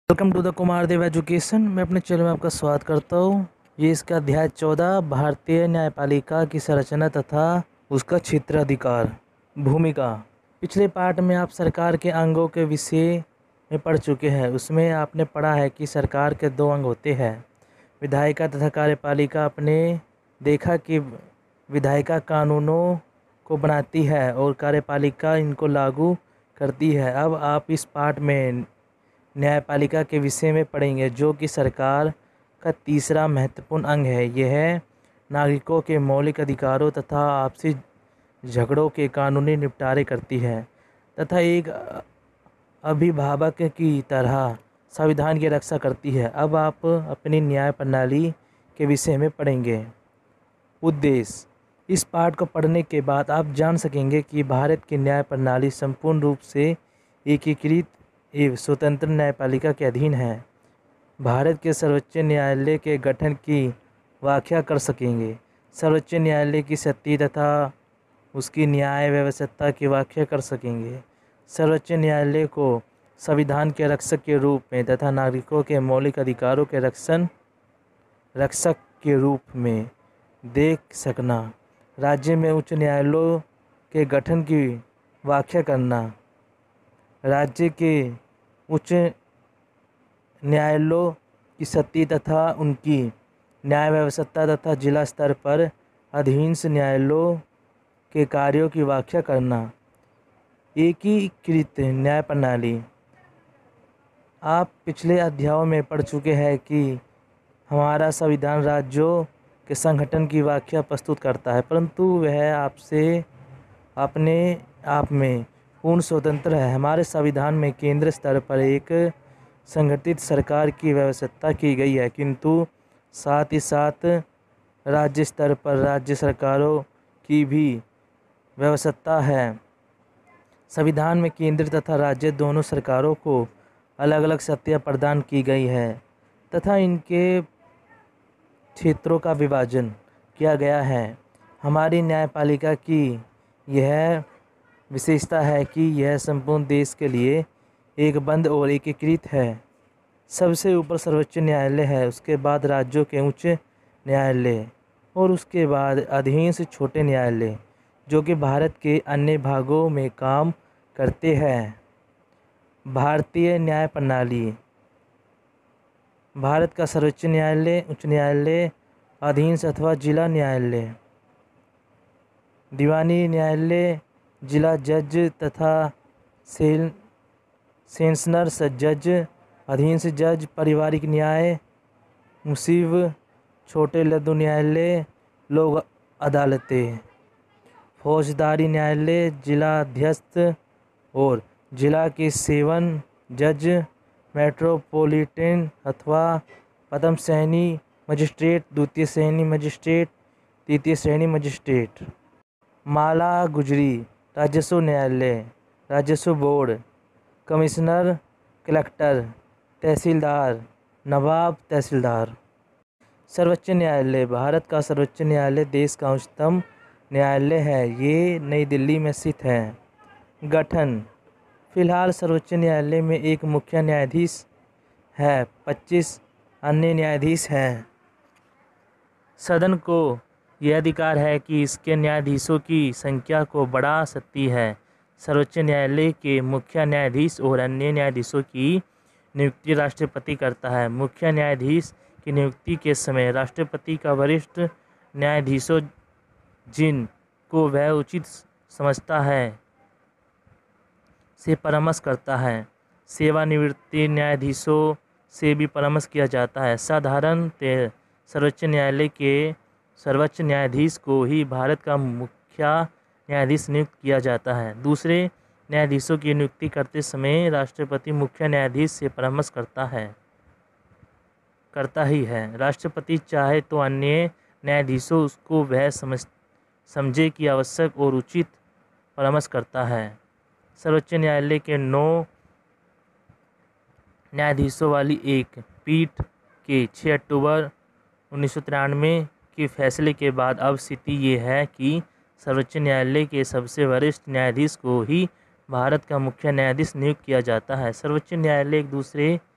Welcome to the Kumar Dev education. मैं अपने channel में आपका स्वागत करता हूँ। ये इसका अध्याय 14 भारतीय न्यायपालिका की संरचना तथा उसका क्षेत्राधिकार भूमिका। पिछले पाठ में आप सरकार के अंगों के विषय में पढ़ चुके हैं। उसमें आपने पढ़ा है कि सरकार के 2 अंग होते हैं, विधायिका तथा कार्यपालिका। आपने देखा कि विधायिका कानूनों को बनाती है और कार्यपालिका इनको लागू करती है। अब आप इस पाठ में न्यायपालिका के विषय में पढ़ेंगे, जो कि सरकार का तीसरा महत्वपूर्ण अंग है। यह नागरिकों के मौलिक अधिकारों तथा आपसी झगड़ों के कानूनी निपटारे करती है तथा एक अभिभावक की तरह संविधान की रक्षा करती है। अब आप अपनी न्याय प्रणाली के विषय में पढ़ेंगे। उद्देश्य: इस पाठ को पढ़ने के बाद आप जान सकेंगे कि भारत की न्याय प्रणाली संपूर्ण रूप से एकीकृत एवं स्वतंत्र न्यायपालिका के अधीन है। भारत के सर्वोच्च न्यायालय के गठन की व्याख्या कर सकेंगे। सर्वोच्च न्यायालय की शक्ति तथा उसकी न्याय व्यवस्था की व्याख्या कर सकेंगे। सर्वोच्च न्यायालय को संविधान के रक्षक के रूप में तथा नागरिकों के मौलिक अधिकारों के रक्षक के रूप में देख सकना। राज्य में उच्च न्यायालयों के गठन की व्याख्या करना। राज्य के उच्च न्यायालयों की शक्ति तथा उनकी न्याय व्यवस्था तथा जिला स्तर पर अधीनस्थ न्यायालयों के कार्यों की व्याख्या करना। एकीकृत न्याय प्रणाली: आप पिछले अध्यायों में पढ़ चुके हैं कि हमारा संविधान राज्यों के संगठन की व्याख्या प्रस्तुत करता है, परंतु वह आपसे अपने आप में पूर्ण स्वतंत्र है। हमारे संविधान में केंद्र स्तर पर एक संगठित सरकार की व्यवस्था की गई है, किंतु साथ ही साथ राज्य स्तर पर राज्य सरकारों की भी व्यवस्था है। संविधान में केंद्र तथा राज्य दोनों सरकारों को अलग अलग शक्तियाँ प्रदान की गई है तथा इनके क्षेत्रों का विभाजन किया गया है। हमारी न्यायपालिका की यह विशेषता है कि यह संपूर्ण देश के लिए एक बंद और एकीकृत है। सबसे ऊपर सर्वोच्च न्यायालय है, उसके बाद राज्यों के उच्च न्यायालय और उसके बाद अधीनस्थ छोटे न्यायालय, जो कि भारत के अन्य भागों में काम करते हैं। भारतीय न्याय प्रणाली: भारत का सर्वोच्च न्यायालय, उच्च न्यायालय, अधीनस्थ अथवा जिला न्यायालय, दीवानी न्यायालय, जिला जज तथा सेशनर्स जज, अधीनस्थ जज, पारिवारिक न्याय, मुंसिफ, छोटे लघु न्यायालय, लोक अदालतें, फौजदारी न्यायालय, जिला अध्यक्ष और जिला के सेवन जज, मेट्रोपॉलिटन अथवा प्रथम श्रेणी मजिस्ट्रेट, द्वितीय श्रेणी मजिस्ट्रेट, तृतीय श्रेणी मजिस्ट्रेट, माला गुजरी, राजस्व न्यायालय, राजस्व बोर्ड, कमिश्नर, कलेक्टर, तहसीलदार, नवाब तहसीलदार। सर्वोच्च न्यायालय: भारत का सर्वोच्च न्यायालय देश का उच्चतम न्यायालय है। ये नई दिल्ली में स्थित है। गठन: फिलहाल सर्वोच्च न्यायालय में एक मुख्य न्यायाधीश है, 25 अन्य न्यायाधीश हैं। सदन को यह अधिकार है कि इसके न्यायाधीशों की संख्या को बढ़ा सकती है। सर्वोच्च न्यायालय के मुख्य न्यायाधीश और अन्य न्यायाधीशों की नियुक्ति राष्ट्रपति करता है। मुख्य न्यायाधीश की नियुक्ति के समय राष्ट्रपति का वरिष्ठ न्यायाधीशों जिन को वह उचित समझता है से परामर्श करता है। सेवानिवृत्त न्यायाधीशों से भी परामर्श किया जाता है। साधारणतः सर्वोच्च न्यायालय के सर्वोच्च न्यायाधीश को ही भारत का मुख्य न्यायाधीश नियुक्त किया जाता है। दूसरे न्यायाधीशों की नियुक्ति करते समय राष्ट्रपति मुख्य न्यायाधीश से परामर्श करता ही है। राष्ट्रपति चाहे तो अन्य न्यायाधीशों उसको वह समझे कि आवश्यक और उचित परामर्श करता है। सर्वोच्च न्यायालय के 9 न्यायाधीशों वाली एक पीठ के 6 अक्टूबर 1993 के फैसले के बाद अब स्थिति ये है कि सर्वोच्च न्यायालय के सबसे वरिष्ठ न्यायाधीश को ही भारत का मुख्य न्यायाधीश नियुक्त किया जाता है। सर्वोच्च न्यायालय एक दूसरे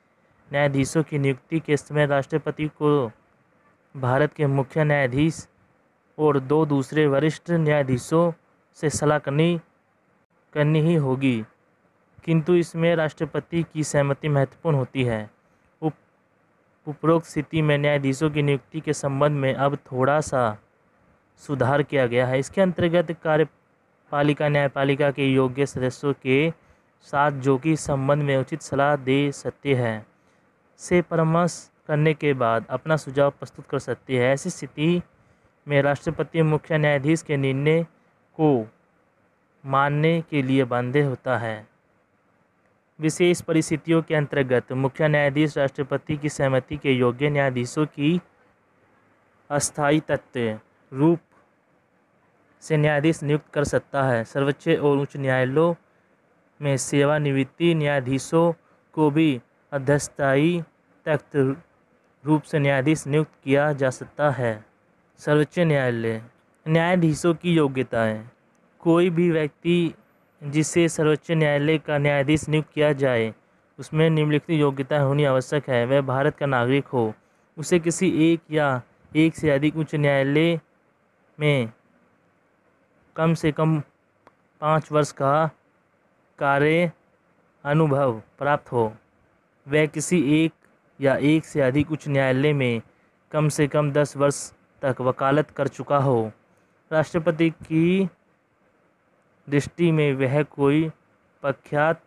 न्यायाधीशों की नियुक्ति के समय राष्ट्रपति को भारत के मुख्य न्यायाधीश और 2 दूसरे वरिष्ठ न्यायाधीशों से सलाह करनी ही होगी, किंतु इसमें राष्ट्रपति की सहमति महत्वपूर्ण होती है। उपरोक्त स्थिति में न्यायाधीशों की नियुक्ति के संबंध में अब थोड़ा सा सुधार किया गया है। इसके अंतर्गत कार्यपालिका न्यायपालिका के योग्य सदस्यों के साथ जो कि संबंध में उचित सलाह दे सकते हैं से परामर्श करने के बाद अपना सुझाव प्रस्तुत कर सकती है। ऐसी स्थिति में राष्ट्रपति मुख्य न्यायाधीश के निर्णय को मानने के लिए बाध्य होता है। विशेष परिस्थितियों के अंतर्गत मुख्य न्यायाधीश राष्ट्रपति की सहमति के योग्य न्यायाधीशों की अस्थायी तत्व रूप से न्यायाधीश नियुक्त कर सकता है। सर्वोच्च और उच्च न्यायालयों में सेवानिवृत्ति न्यायाधीशों को भी अस्थायी तख्त रूप से न्यायाधीश नियुक्त किया जा सकता है। सर्वोच्च न्यायालय न्यायाधीशों की योग्यताएं। कोई भी व्यक्ति जिसे सर्वोच्च न्यायालय का न्यायाधीश नियुक्त किया जाए उसमें निम्नलिखित योग्यता होनी आवश्यक है। वह भारत का नागरिक हो, उसे किसी एक या एक से अधिक उच्च न्यायालय में कम से कम 5 वर्ष का कार्य अनुभव प्राप्त हो, वह किसी एक या एक से अधिक उच्च न्यायालय में कम से कम 10 वर्ष तक वकालत कर चुका हो। राष्ट्रपति की दृष्टि में वह कोई प्रख्यात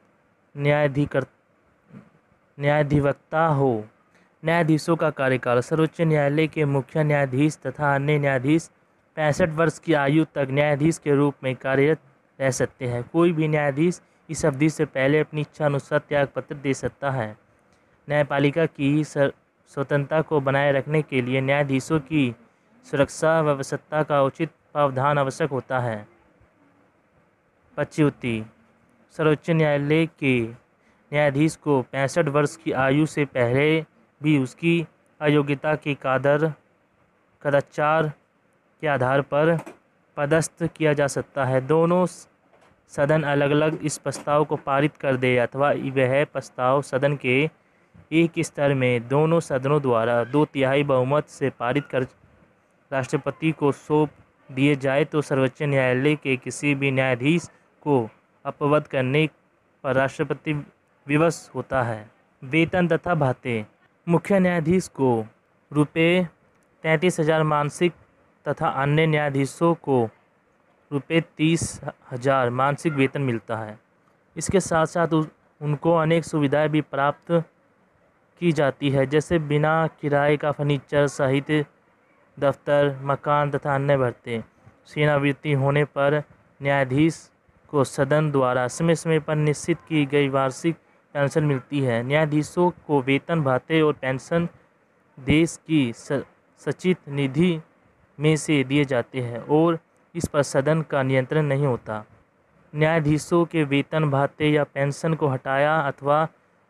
न्यायाधिवक्ता हो। न्यायाधीशों का कार्यकाल। सर्वोच्च न्यायालय के मुख्य न्यायाधीश तथा अन्य न्यायाधीश 65 वर्ष की आयु तक न्यायाधीश के रूप में कार्यरत रह सकते हैं। कोई भी न्यायाधीश इस अवधि से पहले अपनी इच्छा अनुसार त्यागपत्र दे सकता है। न्यायपालिका की स्वतंत्रता को बनाए रखने के लिए न्यायाधीशों की सुरक्षा व्यवस्था का उचित प्रावधान आवश्यक होता है। पदच्युति। सर्वोच्च न्यायालय के न्यायाधीश को 65 वर्ष की आयु से पहले भी उसकी अयोग्यता के कदाचार के आधार पर पदस्थ किया जा सकता है। दोनों सदन अलग अलग इस प्रस्ताव को पारित कर दे अथवा वह प्रस्ताव सदन के एक स्तर में दोनों सदनों द्वारा 2/3 बहुमत से पारित कर राष्ट्रपति को सौंप दिए जाए तो सर्वोच्च न्यायालय के किसी भी न्यायाधीश को अपवध करने पर राष्ट्रपति विवश होता है। वेतन तथा भत्ते। मुख्य न्यायाधीश को रुपये 33,000 मासिक तथा अन्य न्यायाधीशों को रुपये 30,000 मासिक वेतन मिलता है। इसके साथ साथ उनको अनेक सुविधाएं भी प्राप्त की जाती है, जैसे बिना किराए का फर्नीचर, साहित्य, दफ्तर, मकान तथा अन्य भत्ते। सेवानिवृत्ति होने पर न्यायाधीश को सदन द्वारा समय समय पर निश्चित की गई वार्षिक पेंशन मिलती है। न्यायाधीशों को वेतन, भत्ते और पेंशन देश की संचित निधि में से दिए जाते हैं और इस पर सदन का नियंत्रण नहीं होता। न्यायाधीशों के वेतन, भत्ते या पेंशन को हटाया अथवा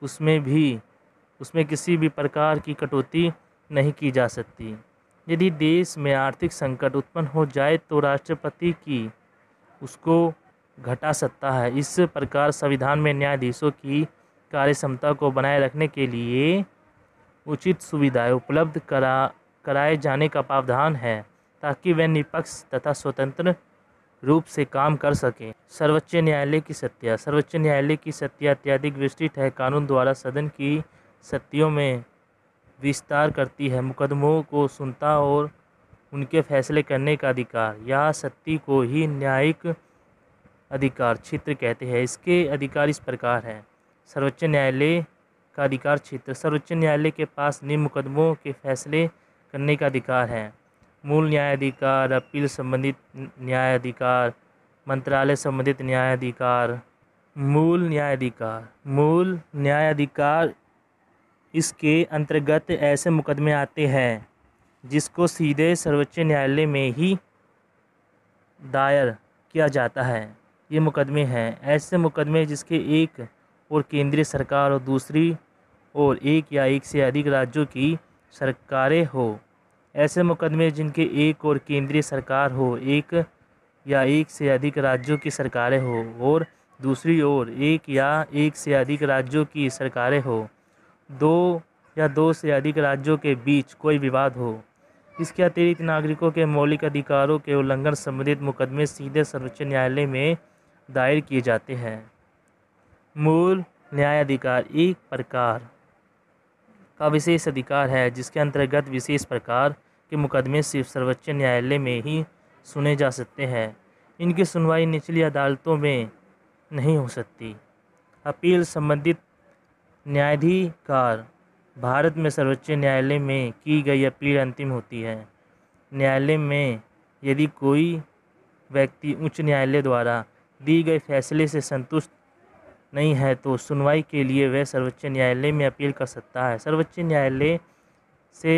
उसमें किसी भी प्रकार की कटौती नहीं की जा सकती। यदि देश में आर्थिक संकट उत्पन्न हो जाए तो राष्ट्रपति की उसको घटा सकता है। इस प्रकार संविधान में न्यायाधीशों की कार्यक्षमता को बनाए रखने के लिए उचित सुविधाएं उपलब्ध कराए जाने का प्रावधान है ताकि वे निष्पक्ष तथा स्वतंत्र रूप से काम कर सकें। सर्वोच्च न्यायालय की शक्तियाँ। सर्वोच्च न्यायालय की शक्तियाँ अत्यधिक विस्तृत है। कानून द्वारा सदन की शक्तियों में विस्तार करती है। मुकदमों को सुनता और उनके फैसले करने का अधिकार। यह शक्ति को ही न्यायिक अधिकार क्षेत्र कहते हैं। इसके अधिकार इस प्रकार हैं। सर्वोच्च न्यायालय का अधिकार क्षेत्र। सर्वोच्च न्यायालय के पास निम्न मुकदमों के फैसले करने का अधिकार है। मूल न्यायाधिकार, अपील संबंधित न्यायाधिकार, मंत्रालय संबंधित न्यायाधिकार। मूल न्यायाधिकार इसके अंतर्गत ऐसे मुकदमे आते हैं जिसको सीधे सर्वोच्च न्यायालय में ही दायर किया जाता है। ये मुकदमे हैं ऐसे मुकदमे जिसके एक और केंद्रीय सरकार और दूसरी और एक या एक से अधिक राज्यों की सरकारें हो। ऐसे मुकदमे जिनके एक और केंद्रीय सरकार हो, एक या एक से अधिक राज्यों की सरकारें हो और दूसरी ओर एक या एक से अधिक राज्यों की सरकारें हो। दो या दो से अधिक राज्यों के बीच कोई विवाद हो। इसके अतिरिक्त नागरिकों के मौलिक अधिकारों के उल्लंघन संबंधित मुकदमे सीधे सर्वोच्च न्यायालय में दायर किए जाते हैं। मूल न्यायाधिकार एक प्रकार का विशेष अधिकार है जिसके अंतर्गत विशेष प्रकार के मुकदमे सिर्फ सर्वोच्च न्यायालय में ही सुने जा सकते हैं। इनकी सुनवाई निचली अदालतों में नहीं हो सकती। अपील संबंधित न्यायाधिकार भारत में सर्वोच्च न्यायालय में की गई अपील अंतिम होती है। न्यायालय में यदि कोई व्यक्ति उच्च न्यायालय द्वारा दी गए फैसले से संतुष्ट नहीं है तो सुनवाई के लिए वह सर्वोच्च न्यायालय में अपील कर सकता है। सर्वोच्च न्यायालय से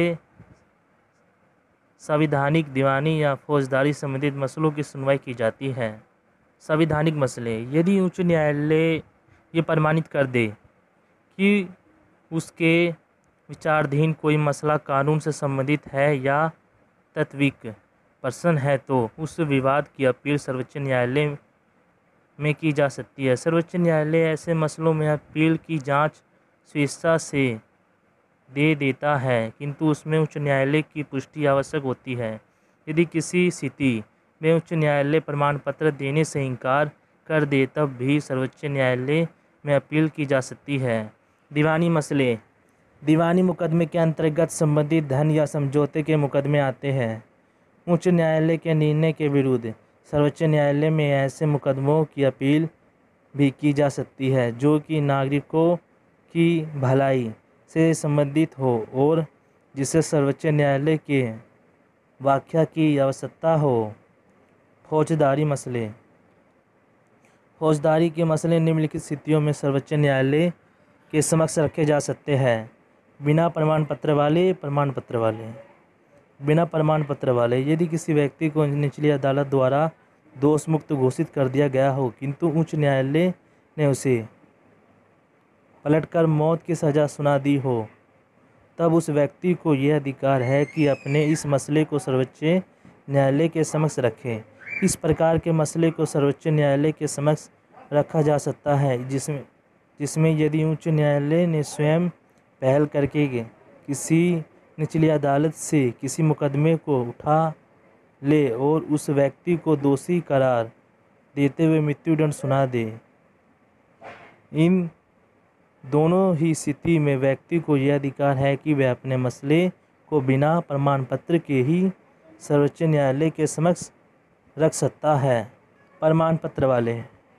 संवैधानिक, दीवानी या फौजदारी संबंधित मसलों की सुनवाई की जाती है। संवैधानिक मसले, यदि उच्च न्यायालय ये प्रमाणित कर दे कि उसके विचाराधीन कोई मसला कानून से संबंधित है या तात्विक प्रश्न है तो उस विवाद की अपील सर्वोच्च न्यायालय में की जा सकती है। सर्वोच्च न्यायालय ऐसे मसलों में अपील की जांच स्वेच्छा से दे देता है, किंतु उसमें उच्च न्यायालय की पुष्टि आवश्यक होती है। यदि किसी स्थिति में उच्च न्यायालय प्रमाण पत्र देने से इनकार कर दे तब भी सर्वोच्च न्यायालय में अपील की जा सकती है। दीवानी मसले, दीवानी मुकदमे के अंतर्गत संबंधित धन या समझौते के मुकदमे आते हैं। उच्च न्यायालय के निर्णय के विरुद्ध सर्वोच्च न्यायालय में ऐसे मुकदमों की अपील भी की जा सकती है जो कि नागरिकों की भलाई से संबंधित हो और जिसे सर्वोच्च न्यायालय के व्याख्या की आवश्यकता हो। फौजदारी मसले, फौजदारी के मसले निम्नलिखित स्थितियों में सर्वोच्च न्यायालय के समक्ष रखे जा सकते हैं। बिना प्रमाण पत्र वाले, प्रमाण पत्र वाले। बिना प्रमाण पत्र वाले, यदि किसी व्यक्ति को निचली अदालत द्वारा दोष मुक्त घोषित कर दिया गया हो किंतु उच्च न्यायालय ने उसे पलटकर मौत की सज़ा सुना दी हो, तब उस व्यक्ति को यह अधिकार है कि अपने इस मसले को सर्वोच्च न्यायालय के समक्ष रखे। इस प्रकार के मसले को सर्वोच्च न्यायालय के समक्ष रखा जा सकता है जिसमें यदि उच्च न्यायालय ने स्वयं पहल करके किसी निचली अदालत से किसी मुकदमे को उठा ले और उस व्यक्ति को दोषी करार देते हुए मृत्युदंड सुना दे। इन दोनों ही स्थिति में व्यक्ति को यह अधिकार है कि वह अपने मसले को बिना प्रमाण पत्र के ही सर्वोच्च न्यायालय के समक्ष रख सकता है। प्रमाण पत्र वाले,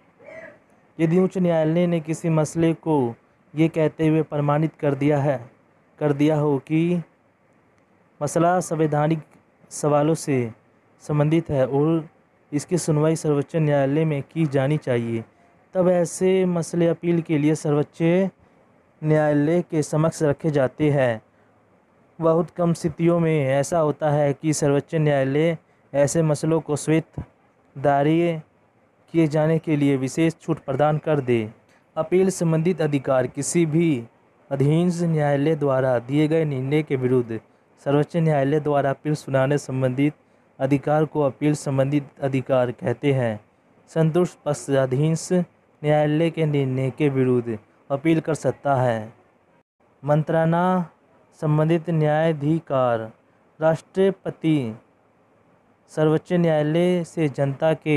यदि उच्च न्यायालय ने किसी मसले को ये कहते हुए प्रमाणित कर दिया हो कि मसला संवैधानिक सवालों से संबंधित है और इसकी सुनवाई सर्वोच्च न्यायालय में की जानी चाहिए, तब ऐसे मसले अपील के लिए सर्वोच्च न्यायालय के समक्ष रखे जाते हैं। बहुत कम स्थितियों में ऐसा होता है कि सर्वोच्च न्यायालय ऐसे मसलों को स्वतः दायर किए जाने के लिए विशेष छूट प्रदान कर दे। अपील संबंधित अधिकार, किसी भी अधीन न्यायालय द्वारा दिए गए निर्णय के विरुद्ध सर्वोच्च न्यायालय द्वारा अपील सुनाने संबंधित अधिकार को अपील संबंधित अधिकार कहते हैं। संतुष्ट पक्ष अधीन न्यायालय के निर्णय के विरुद्ध अपील कर सकता है। मंत्रणा संबंधित न्यायाधिकार, राष्ट्रपति सर्वोच्च न्यायालय से जनता के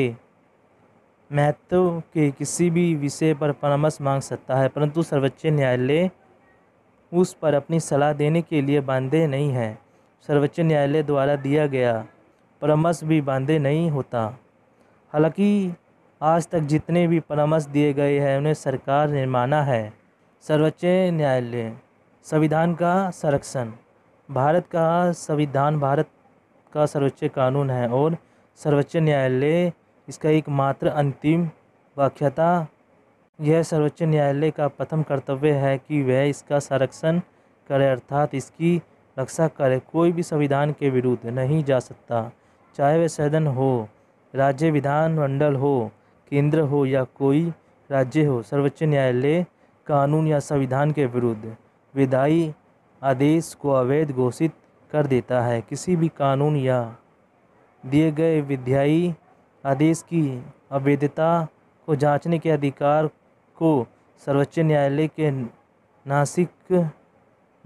महत्व के किसी भी विषय पर परामर्श मांग सकता है, परंतु सर्वोच्च न्यायालय उस पर अपनी सलाह देने के लिए बांधे नहीं है। सर्वोच्च न्यायालय द्वारा दिया गया परामर्श भी बांधे नहीं होता। हालांकि आज तक जितने भी परामर्श दिए गए हैं उन्हें सरकार ने माना है। सर्वोच्च न्यायालय, संविधान का संरक्षण, भारत का संविधान भारत का सर्वोच्च कानून है और सर्वोच्च न्यायालय इसका एकमात्र अंतिम व्याख्याता। यह सर्वोच्च न्यायालय का प्रथम कर्तव्य है कि वह इसका संरक्षण करे अर्थात इसकी रक्षा करे। कोई भी संविधान के विरुद्ध नहीं जा सकता, चाहे वह सदन हो, राज्य विधानमंडल हो, केंद्र हो या कोई राज्य हो। सर्वोच्च न्यायालय कानून या संविधान के विरुद्ध विधायी आदेश को अवैध घोषित कर देता है। किसी भी कानून या दिए गए विधायी आदेश की अवैधता को जांचने के अधिकार को सर्वोच्च न्यायालय के नासिक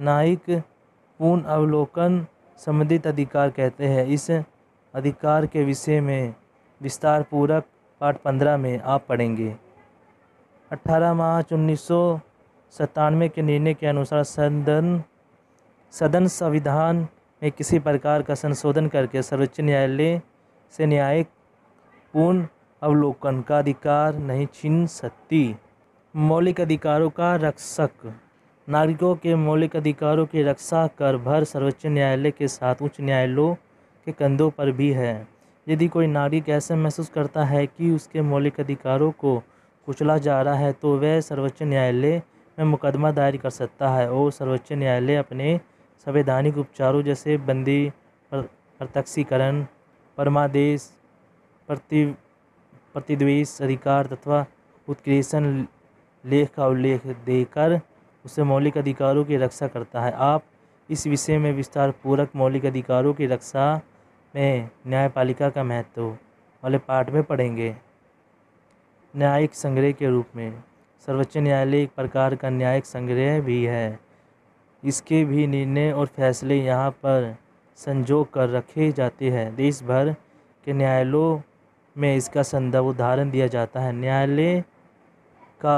न्यायिक पूर्ण अवलोकन संबंधित अधिकार कहते हैं। इस अधिकार के विषय में विस्तार पूर्वक पाठ 15 में आप पढ़ेंगे। 18 मार्च 1997 के निर्णय के अनुसार सदन संविधान में किसी प्रकार का संशोधन करके सर्वोच्च न्यायालय से न्यायिक पूर्ण अवलोकन का अधिकार नहीं छीन सकती। मौलिक अधिकारों का रक्षक। नागरिकों के मौलिक अधिकारों की रक्षा कर भर सर्वोच्च न्यायालय के साथ उच्च न्यायालयों के कंधों पर भी है। यदि कोई नागरिक ऐसा महसूस करता है कि उसके मौलिक अधिकारों को कुचला जा रहा है तो वह सर्वोच्च न्यायालय में मुकदमा दायर कर सकता है और सर्वोच्च न्यायालय अपने संवैधानिक उपचारों जैसे बंदी प्रत्यक्षीकरण, परमादेश, प्रतिद्वेष अधिकार तथा उत्प्रेषण लेख का उल्लेख देकर उसे मौलिक अधिकारों की रक्षा करता है। आप इस विषय में विस्तार पूर्वक मौलिक अधिकारों की रक्षा में न्यायपालिका का महत्व वाले पाठ में पढ़ेंगे। न्यायिक संग्रह के रूप में सर्वोच्च न्यायालय एक प्रकार का न्यायिक संग्रह भी है। इसके भी निर्णय और फैसले यहाँ पर संजो कर रखे जाते हैं। देश भर के न्यायालयों में इसका संदर्भ उदाहरण दिया जाता है। न्यायालय का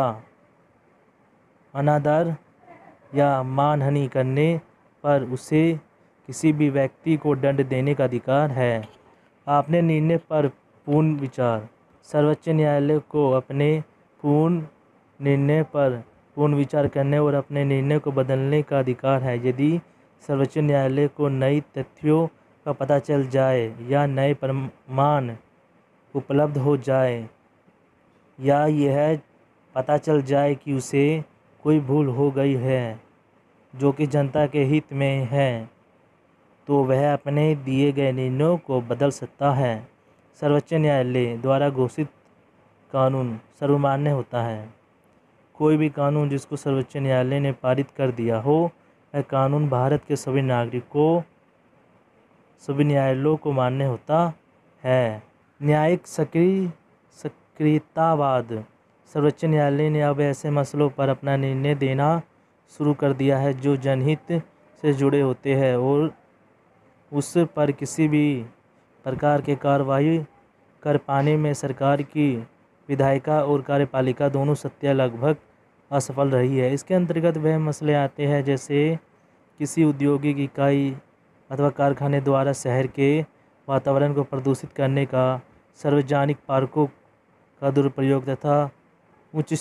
अनादर या मानहानि करने पर उसे किसी भी व्यक्ति को दंड देने का अधिकार है। अपने निर्णय पर पूर्ण विचार। सर्वोच्च न्यायालय को अपने पूर्ण निर्णय पर पूर्ण विचार करने और अपने निर्णय को बदलने का अधिकार है। यदि सर्वोच्च न्यायालय को नई तथ्यों का पता चल जाए या नए प्रमाण उपलब्ध हो जाए या यह पता चल जाए कि उसे कोई भूल हो गई है जो कि जनता के हित में है, तो वह अपने दिए गए निर्णयों को बदल सकता है। सर्वोच्च न्यायालय द्वारा घोषित कानून सर्वमान्य होता है। कोई भी कानून जिसको सर्वोच्च न्यायालय ने पारित कर दिया हो, वह कानून भारत के सभी नागरिकों, सभी न्यायालयों को मान्य होता है। न्यायिक सक्रियतावाद। सर्वोच्च न्यायालय ने अब ऐसे मसलों पर अपना निर्णय देना शुरू कर दिया है जो जनहित से जुड़े होते हैं और उस पर किसी भी प्रकार के कार्रवाई कर पाने में सरकार की विधायिका और कार्यपालिका दोनों सत्ता लगभग असफल रही है। इसके अंतर्गत वह मसले आते हैं जैसे किसी औद्योगिक इकाई अथवा कारखाने द्वारा शहर के वातावरण को प्रदूषित करने का, सार्वजनिक पार्कों का दुरुपयोग तथा उच्च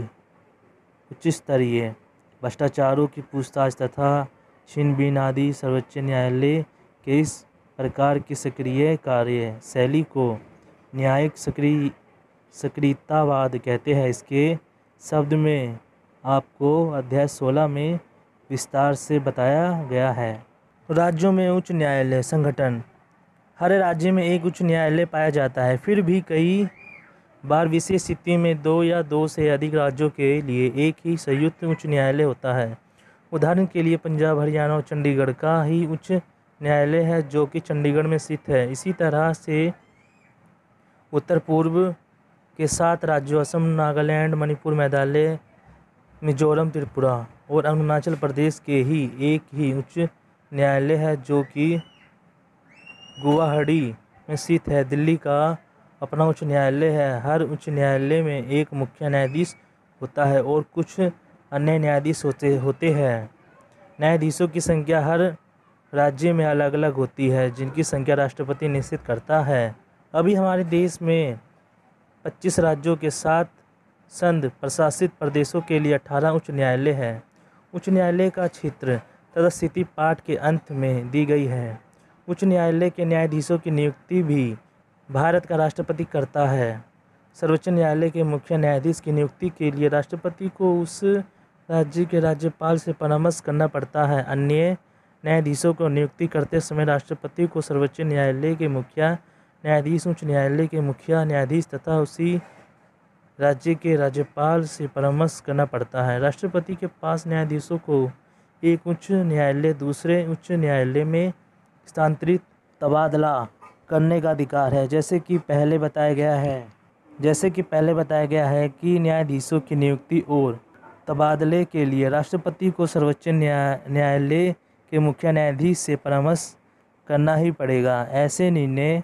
स्तरीय भ्रष्टाचारों की पूछताछ तथा छीनबीन आदि। सर्वोच्च न्यायालय के इस प्रकार की सक्रिय कार्य शैली को न्यायिक सक्रियतावाद कहते हैं। इसके शब्द में आपको अध्याय 16 में विस्तार से बताया गया है। राज्यों में उच्च न्यायालय संगठन। हर राज्य में एक उच्च न्यायालय पाया जाता है। फिर भी कई बार विशेष स्थिति में दो या दो से अधिक राज्यों के लिए एक ही संयुक्त उच्च न्यायालय होता है। उदाहरण के लिए पंजाब, हरियाणा और चंडीगढ़ का ही उच्च न्यायालय है जो कि चंडीगढ़ में स्थित है। इसी तरह से उत्तर पूर्व के 7 राज्यों असम, नागालैंड, मणिपुर, मेघालय, मिजोरम, त्रिपुरा और अरुणाचल प्रदेश के ही एक ही उच्च न्यायालय है जो कि गुवाहाटी में स्थित है। दिल्ली का अपना उच्च न्यायालय है। हर उच्च न्यायालय में एक मुख्य न्यायाधीश होता है और कुछ अन्य न्यायाधीश होते हैं। न्यायाधीशों की संख्या हर राज्य में अलग अलग होती है जिनकी संख्या राष्ट्रपति निश्चित करता है। अभी हमारे देश में 25 राज्यों के 7 संघ प्रशासित प्रदेशों के लिए 18 उच्च न्यायालय है। उच्च न्यायालय का क्षेत्र तथा स्थिति पाठ के अंत में दी गई है। उच्च न्यायालय के न्यायाधीशों की नियुक्ति भी भारत का राष्ट्रपति करता है। सर्वोच्च न्यायालय के मुख्य न्यायाधीश की नियुक्ति के लिए राष्ट्रपति को उस राज्य के राज्यपाल से परामर्श करना पड़ता है। अन्य न्यायाधीशों को नियुक्ति करते समय राष्ट्रपति को सर्वोच्च न्यायालय के मुख्य न्यायाधीश, उच्च न्यायालय के मुख्य न्यायाधीश तथा उसी राज्य के राज्यपाल से परामर्श करना पड़ता है। राष्ट्रपति के पास न्यायाधीशों को एक उच्च न्यायालय दूसरे उच्च न्यायालय में स्थानांतरित तबादला करने का अधिकार है। जैसे कि पहले बताया गया है कि न्यायाधीशों की नियुक्ति और तबादले के लिए राष्ट्रपति को सर्वोच्च न्यायालय के मुख्य न्यायाधीश से परामर्श करना ही पड़ेगा। ऐसे निर्णय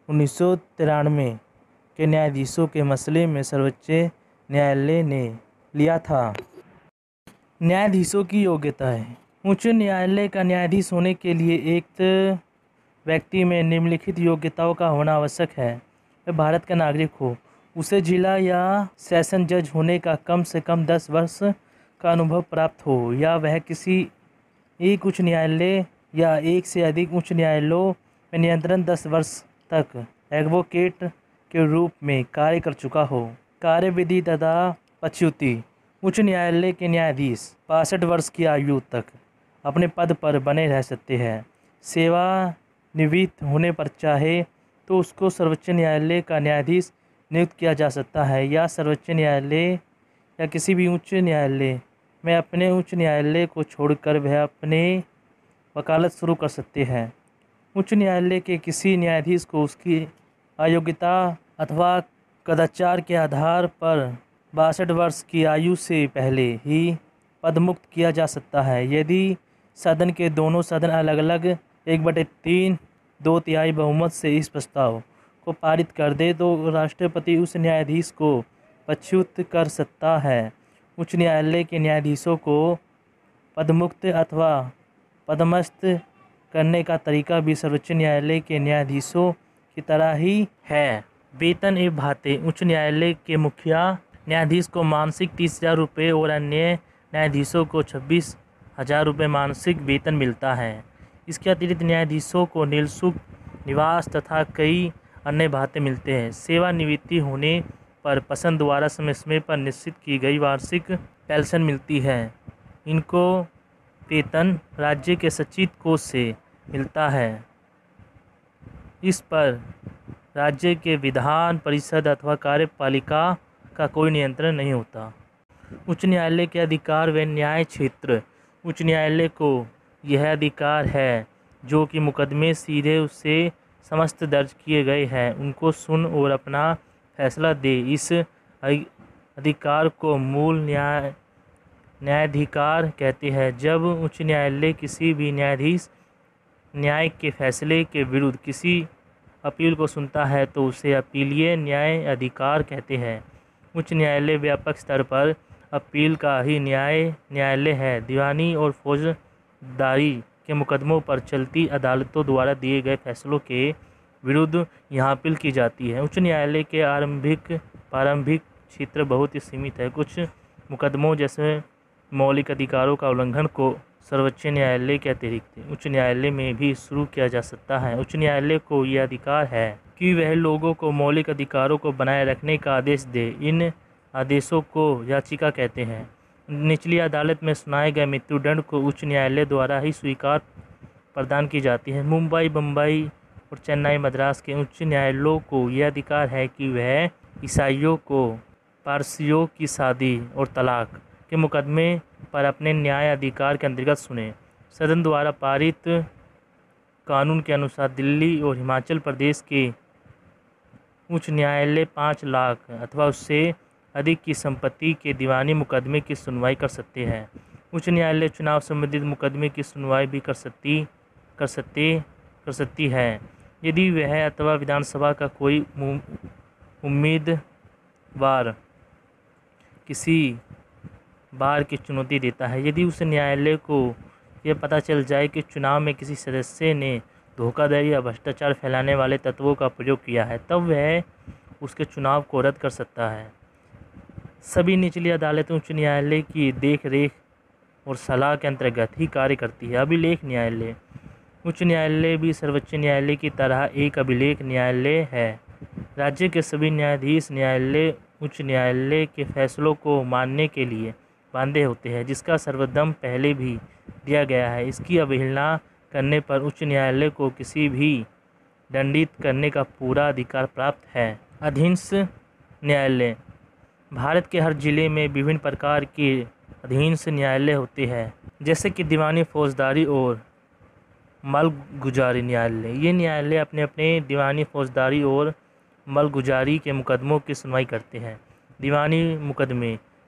1993 के न्यायाधीशों के मसले में सर्वोच्च न्यायालय ने लिया था। न्यायाधीशों की योग्यताएं। उच्च न्यायालय का न्यायाधीश होने के लिए एक व्यक्ति में निम्नलिखित योग्यताओं का होना आवश्यक है। वह भारत का नागरिक हो, उसे जिला या सेशन जज होने का कम से कम 10 वर्ष का अनुभव प्राप्त हो, या वह किसी एक उच्च न्यायालय या एक से अधिक उच्च न्यायालयों में निरंतर 10 वर्ष तक एडवोकेट के रूप में कार्य कर चुका हो। कार्यविधि तथा पदच्युति। उच्च न्यायालय के न्यायाधीश 65 वर्ष की आयु तक अपने पद पर बने रह सकते हैं। सेवानिवृत्त होने पर चाहे तो उसको सर्वोच्च न्यायालय का न्यायाधीश नियुक्त किया जा सकता है, या सर्वोच्च न्यायालय या किसी भी उच्च न्यायालय में अपने उच्च न्यायालय को छोड़कर वह अपने वकालत शुरू कर सकते हैं। उच्च न्यायालय के किसी न्यायाधीश को उसकी अयोग्यता अथवा कदाचार के आधार पर 62 वर्ष की आयु से पहले ही पदमुक्त किया जा सकता है। यदि सदन के दोनों सदन अलग अलग 1/3 2/3 बहुमत से इस प्रस्ताव को पारित कर दे तो राष्ट्रपति उस न्यायाधीश को पदच्युत कर सकता है। उच्च न्यायालय के न्यायाधीशों को पदमुक्त अथवा पदमस्त करने का तरीका भी सर्वोच्च न्यायालय के न्यायाधीशों की तरह ही है। वेतन एवं भाते। उच्च न्यायालय के मुखिया न्यायाधीश को मासिक 30,000 रुपये और अन्य न्यायाधीशों को 26,000 रुपये मासिक वेतन मिलता है। इसके अतिरिक्त न्यायाधीशों को निःशुल्क निवास तथा कई अन्य भाते मिलते हैं। सेवानिवृत्ति होने पर पसंद द्वारा समय समय पर निश्चित की गई वार्षिक पेंशन मिलती है। इनको वेतन राज्य के सचिव कोष से मिलता है। इस पर राज्य के विधान परिषद अथवा कार्यपालिका का कोई नियंत्रण नहीं होता। उच्च न्यायालय के अधिकार व न्याय क्षेत्र। उच्च न्यायालय को यह अधिकार है जो कि मुकदमे सीधे उससे समस्त दर्ज किए गए हैं उनको सुन और अपना फैसला दे। इस अधिकार को मूल न्यायाधिकार कहते हैं। जब उच्च न्यायालय किसी भी न्यायाधीश न्याय के फैसले के विरुद्ध किसी अपील को सुनता है तो उसे अपीलीय न्याय अधिकार कहते हैं। उच्च न्यायालय व्यापक स्तर पर अपील का ही न्यायालय है। दीवानी और फौजदारी के मुकदमों पर चलती अदालतों द्वारा दिए गए फैसलों के विरुद्ध यहाँ अपील की जाती है। उच्च न्यायालय के प्रारंभिक क्षेत्र बहुत ही सीमित है। कुछ मुकदमों जैसे मौलिक अधिकारों का उल्लंघन को सर्वोच्च न्यायालय के अतिरिक्त उच्च न्यायालय में भी शुरू किया जा सकता है। उच्च न्यायालय को यह अधिकार है कि वह लोगों को मौलिक अधिकारों को बनाए रखने का आदेश दे। इन आदेशों को याचिका कहते हैं। निचली अदालत में सुनाए गए मृत्युदंड को उच्च न्यायालय द्वारा ही स्वीकार प्रदान की जाती है। मुंबई, बम्बई और चेन्नई, मद्रास के उच्च न्यायालयों को यह अधिकार है कि वह ईसाइयों को पारसियों की शादी और तलाक के मुकदमे पर अपने न्याय अधिकार के अंतर्गत सुने। सदन द्वारा पारित कानून के अनुसार दिल्ली और हिमाचल प्रदेश के उच्च न्यायालय 5 लाख अथवा उससे अधिक की संपत्ति के दीवानी मुकदमे की सुनवाई कर सकते हैं। उच्च न्यायालय चुनाव संबंधित मुकदमे की सुनवाई भी कर सकती है यदि वह अथवा विधानसभा का कोई उम्मीदवार किसी बार की चुनौती देता है। यदि उस न्यायालय को यह पता चल जाए कि चुनाव में किसी सदस्य ने धोखाधड़ी या भ्रष्टाचार फैलाने वाले तत्वों का प्रयोग किया है तब वह उसके चुनाव को रद्द कर सकता है। सभी निचली अदालतें उच्च न्यायालय की देखरेख और सलाह के अंतर्गत ही कार्य करती है। अभिलेख न्यायालय। उच्च न्यायालय भी सर्वोच्च न्यायालय की तरह एक अभिलेख न्यायालय है। राज्य के सभी न्यायाधीश न्यायालय उच्च न्यायालय के फैसलों को मानने के लिए बांधे होते हैं, जिसका सर्वदम पहले भी दिया गया है। इसकी अवहेलना करने पर उच्च न्यायालय को किसी भी दंडित करने का पूरा अधिकार प्राप्त है। अधीनस्थ न्यायालय। भारत के हर जिले में विभिन्न प्रकार के अधीनस्थ न्यायालय होते हैं, जैसे कि दीवानी, फौजदारी और मालगुजारी न्यायालय। ये न्यायालय अपने अपने दीवानी, फौजदारी और मालगुजारी के मुकदमों की सुनवाई करते हैं। दीवानी मुकदमे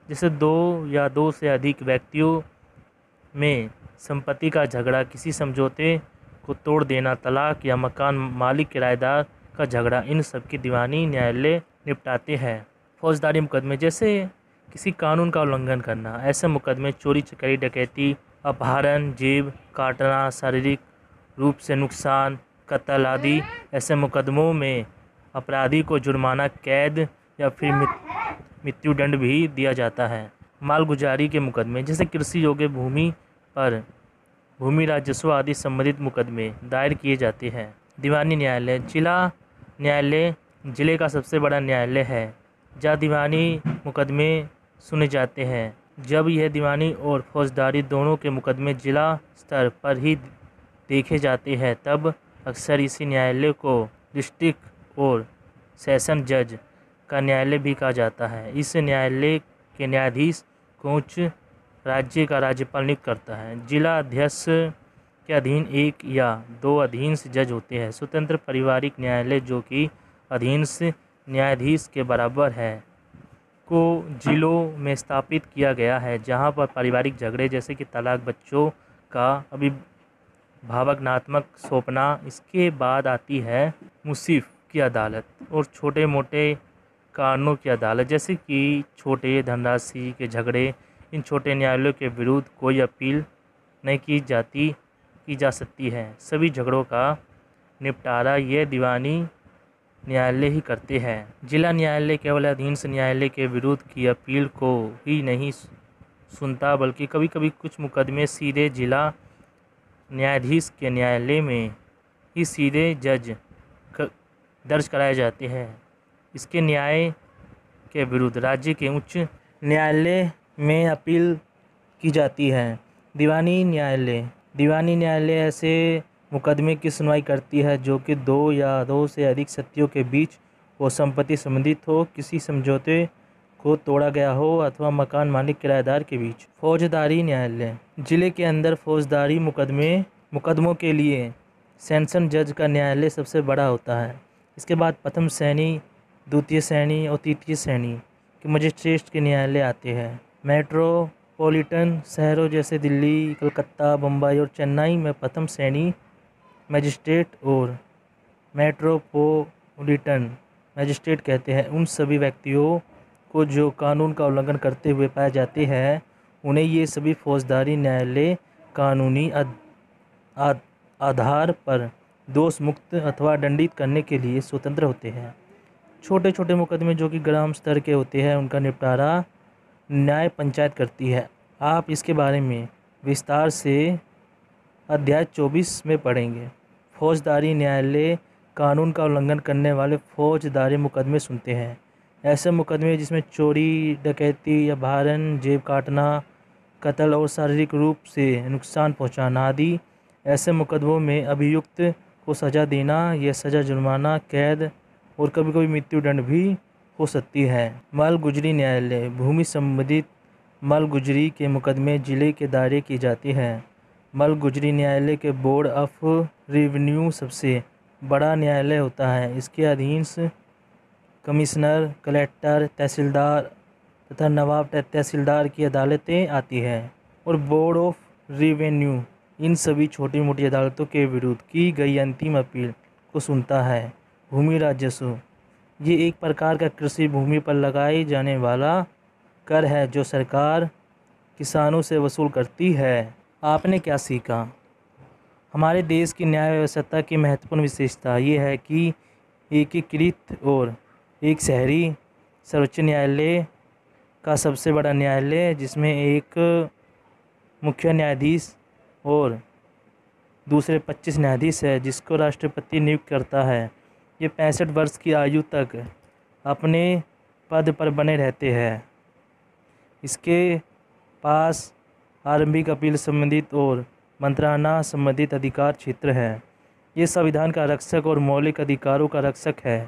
जैसे दो या दो से अधिक व्यक्तियों में संपत्ति का झगड़ा, किसी समझौते को तोड़ देना, तलाक या मकान मालिक किराएदार का झगड़ा, इन सब की दीवानी न्यायालय निपटाते हैं। फौजदारी मुकदमे, जैसे किसी कानून का उल्लंघन करना, ऐसे मुकदमे चोरी चकारी डकैती, अपहरण, जेब काटना, शारीरिक रूप से नुकसान, कत्ल आदि ऐसे मुकदमों में अपराधी को जुर्माना, कैद या फिर मृत्युदंड भी दिया जाता है। मालगुजारी के मुकदमे, जैसे कृषि योग्य भूमि पर भूमि राजस्व आदि संबंधित मुकदमे दायर किए जाते हैं। दीवानी न्यायालय, जिला न्यायालय जिले का सबसे बड़ा न्यायालय है जहाँ दीवानी मुकदमे सुने जाते हैं। जब यह दीवानी और फौजदारी दोनों के मुकदमे जिला स्तर पर ही देखे जाते हैं, तब अक्सर इसी न्यायालय को डिस्ट्रिक्ट और सेशन जज का न्यायालय भी कहा जाता है। इस न्यायालय के न्यायाधीश को उच्च राज्य का राज्यपाल नियुक्त करता है। जिला अध्यक्ष के अधीन एक या दो अधीनस्थ जज होते हैं। स्वतंत्र पारिवारिक न्यायालय, जो कि अधीनस्थ न्यायाधीश के बराबर है, को जिलों में स्थापित किया गया है, जहां पर पारिवारिक झगड़े जैसे कि तलाक, बच्चों का अभिभावनात्मक सौंपना, इसके बाद आती है मुंसिफ की अदालत और छोटे मोटे कारणों की अदालत, जैसे कि छोटे धनराशि के झगड़े। इन छोटे न्यायालयों के विरुद्ध कोई अपील नहीं की जा सकती है। सभी झगड़ों का निपटारा ये दीवानी न्यायालय ही करते हैं। जिला न्यायालय केवल अधीनस्थ न्यायालय के विरुद्ध की अपील को ही नहीं सुनता, बल्कि कभी कभी कुछ मुकदमे सीधे जिला न्यायाधीश के न्यायालय में ही सीधे दर्ज कराए जाते हैं। इसके न्याय के विरुद्ध राज्य के उच्च न्यायालय में अपील की जाती है। दीवानी न्यायालय ऐसे मुकदमे की सुनवाई करती है जो कि दो या दो से अधिक व्यक्तियों के बीच हो, संपत्ति संबंधित हो, किसी समझौते को तोड़ा गया हो अथवा मकान मालिक किराएदार के बीच। फौजदारी न्यायालय, जिले के अंदर फौजदारी मुकदमों के लिए सेशन जज का न्यायालय सबसे बड़ा होता है। इसके बाद प्रथम श्रेणी, द्वितीय श्रेणी और तृतीय श्रेणी के मजिस्ट्रेट के न्यायालय आते हैं। मेट्रोपॉलिटन शहरों जैसे दिल्ली, कलकत्ता, बम्बई और चेन्नई में प्रथम श्रेणी मजिस्ट्रेट और मेट्रोपॉलिटन मजिस्ट्रेट कहते हैं उन सभी व्यक्तियों को जो कानून का उल्लंघन करते हुए पाए जाते हैं। उन्हें ये सभी फौजदारी न्यायालय कानूनी आधार पर दोष मुक्त अथवा दंडित करने के लिए स्वतंत्र होते हैं। छोटे छोटे मुकदमे जो कि ग्राम स्तर के होते हैं, उनका निपटारा न्याय पंचायत करती है। आप इसके बारे में विस्तार से अध्याय 24 में पढ़ेंगे। फौजदारी न्यायालय कानून का उल्लंघन करने वाले फौजदारी मुकदमे सुनते हैं। ऐसे मुकदमे जिसमें चोरी, डकैती, अपहरण, जेब काटना, कत्ल और शारीरिक रूप से नुकसान पहुंचाना आदि ऐसे मुकदमों में अभियुक्त को सज़ा देना, यह सज़ा जुर्माना, कैद और कभी कभी मृत्युदंड भी हो सकती है। मालगुजरी न्यायालय, भूमि संबंधित मालगुजरी के मुकदमे जिले के दायरे की जाती हैं। मालगुजरी न्यायालय के बोर्ड ऑफ रेवेन्यू सबसे बड़ा न्यायालय होता है। इसके अधीन कमिश्नर, कलेक्टर, तहसीलदार तथा नवाब तहसीलदार की अदालतें आती हैं और बोर्ड ऑफ रेवेन्यू इन सभी छोटी मोटी अदालतों के विरुद्ध की गई अंतिम अपील को सुनता है। भूमि राजस्व, ये एक प्रकार का कृषि भूमि पर लगाए जाने वाला कर है जो सरकार किसानों से वसूल करती है। आपने क्या सीखा? हमारे देश की न्याय व्यवस्था की महत्वपूर्ण विशेषता ये है कि एकीकृत और एक शहरी सर्वोच्च न्यायालय का सबसे बड़ा न्यायालय, जिसमें एक मुख्य न्यायाधीश और दूसरे 25 न्यायाधीश है, जिसको राष्ट्रपति नियुक्त करता है। ये 65 वर्ष की आयु तक अपने पद पर बने रहते हैं। इसके पास आरंभिक अपील संबंधित और मंत्राना संबंधित अधिकार क्षेत्र है। ये संविधान का रक्षक और मौलिक अधिकारों का रक्षक है।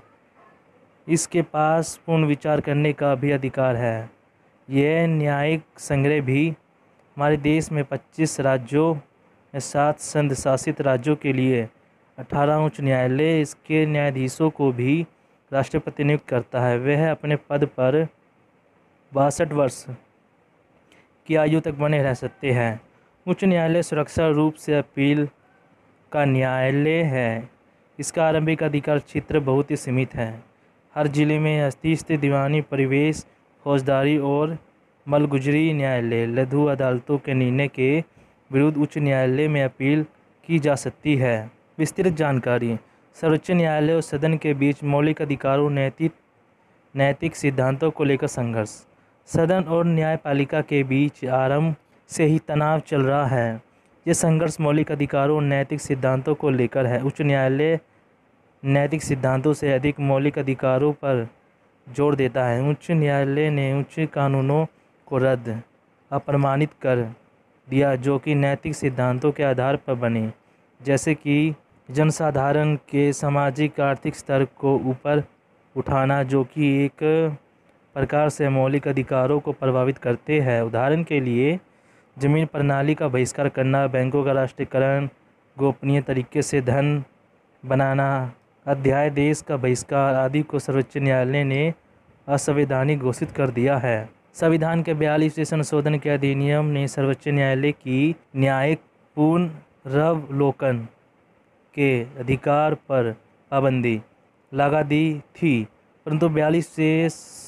इसके पास पूर्ण विचार करने का भी अधिकार है। यह न्यायिक संग्रह भी हमारे देश में 25 राज्यों में 7 संघ शासित राज्यों के लिए 18 उच्च न्यायालय, इसके न्यायाधीशों को भी राष्ट्रपति नियुक्त करता है। वह अपने पद पर 62 वर्ष की आयु तक बने रह सकते हैं। उच्च न्यायालय सुरक्षा रूप से अपील का न्यायालय है। इसका आरंभिक अधिकार क्षेत्र बहुत ही सीमित है। हर जिले में स्थित दीवानी, परिवेश, फौजदारी और मलगुजरी न्यायालय, लघु अदालतों के निर्णय के विरुद्ध उच्च न्यायालय में अपील की जा सकती है। विस्तृत जानकारी। सर्वोच्च न्यायालय और सदन के बीच मौलिक अधिकारों नैतिक सिद्धांतों को लेकर संघर्ष। सदन और न्यायपालिका के बीच आरंभ से ही तनाव चल रहा है। यह संघर्ष मौलिक अधिकारों और नैतिक सिद्धांतों को लेकर है। उच्च न्यायालय नैतिक सिद्धांतों से अधिक मौलिक अधिकारों पर जोर देता है। उच्च न्यायालय ने उच्च कानूनों को रद्द अप्रमाणित कर दिया जो कि नैतिक सिद्धांतों के आधार पर बने, जैसे कि जनसाधारण के सामाजिक आर्थिक स्तर को ऊपर उठाना, जो कि एक प्रकार से मौलिक अधिकारों को प्रभावित करते हैं। उदाहरण के लिए जमीन प्रणाली का बहिष्कार करना, बैंकों का राष्ट्रीयकरण, गोपनीय तरीके से धन बनाना, अध्यादेश का बहिष्कार आदि को सर्वोच्च न्यायालय ने असंवैधानिक घोषित कर दिया है। संविधान के 42वें संशोधन के अधिनियम ने सर्वोच्च न्यायालय की न्यायिक पुनरावलोकन के अधिकार पर पाबंदी लगा दी थी, परंतु 42वें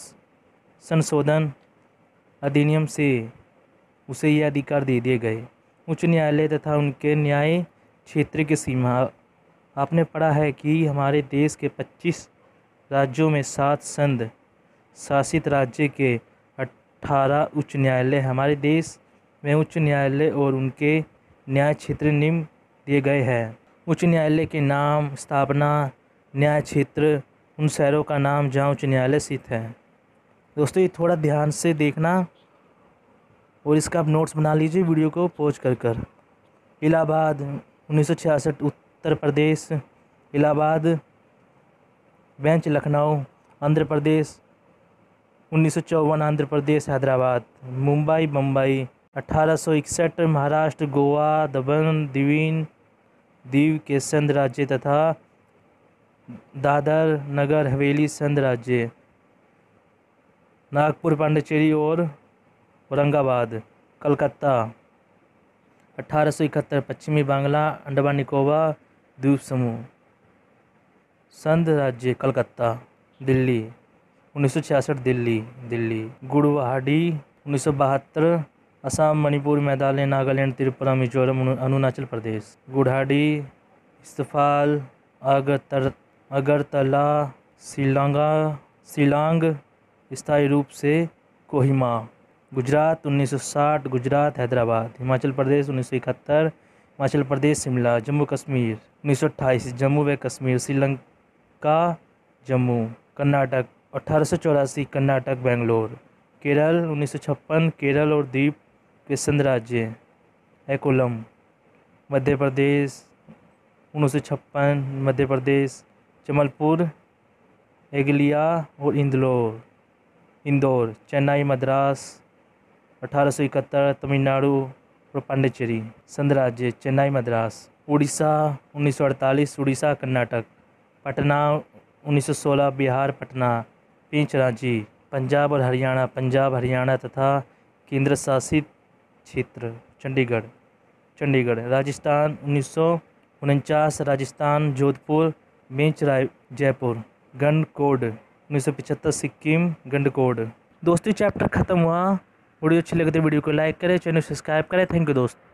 संशोधन अधिनियम से उसे ये अधिकार दे दिए गए। उच्च न्यायालय तथा उनके न्याय क्षेत्र की सीमा। आपने पढ़ा है कि हमारे देश के 25 राज्यों में 7 संघ शासित राज्य के 18 उच्च न्यायालय। हमारे देश में उच्च न्यायालय और उनके न्याय क्षेत्र निम्न दिए गए हैं। उच्च न्यायालय के नाम, स्थापना, न्याय क्षेत्र, उन शहरों का नाम जहां उच्च न्यायालय स्थित है। दोस्तों, ये थोड़ा ध्यान से देखना और इसका आप नोट्स बना लीजिए वीडियो को पॉज कर। इलाहाबाद 1966 उत्तर प्रदेश। इलाहाबाद बेंच लखनऊ आंध्र प्रदेश 1954 आंध्र प्रदेश। हैदराबाद। मुंबई बम्बई 1861 महाराष्ट्र। गोवा दमन दीव के संघ राज्य तथा दादर नगर हवेली संघ राज्य। नागपुर पांडिचेरी और औरंगाबाद। कलकत्ता 1871 पश्चिमी बांग्ला अंडमान निकोबार द्वीप समूह संघ राज्य। कलकत्ता। दिल्ली 1966 दिल्ली। गुवाहाटी 1972 असम मणिपुर मेघालय नागालैंड त्रिपुरा मिजोरम अरुणाचल प्रदेश। गुवाहाटी इस्फाल अगरतला शिलांग स्थायी रूप से कोहिमा। गुजरात 1960 गुजरात। हैदराबाद। हिमाचल प्रदेश 1971 हिमाचल प्रदेश शिमला। जम्मू कश्मीर 1928 जम्मू व कश्मीर। श्रीलंका जम्मू। कर्नाटक 1884 कर्नाटक बेंगलोर। केरल 1956 केरल और द्वीप के संघ राज्य। एकोलम। मध्य प्रदेश 1956 मध्य प्रदेश। जबलपुर एगलिया और इंदौर। चेन्नई मद्रास 1871 तमिलनाडु और पांडिचेरी संघ राज्य। चेन्नई मद्रास। उड़ीसा 1948 उड़ीसा कर्नाटक। पटना 1916 बिहार पटना। पेंच रांची। पंजाब और हरियाणा पंजाब हरियाणा तथा केंद्र शासित क्षेत्र चंडीगढ़। राजस्थान 1949 राजस्थान। जोधपुर बेंच जयपुर। गंडकोड 1975 सिक्किम गंडकोड। दोस्तों, चैप्टर खत्म हुआ। वीडियो अच्छी लगे तो वीडियो को लाइक करें, चैनल सब्सक्राइब करें। थैंक यू दोस्त।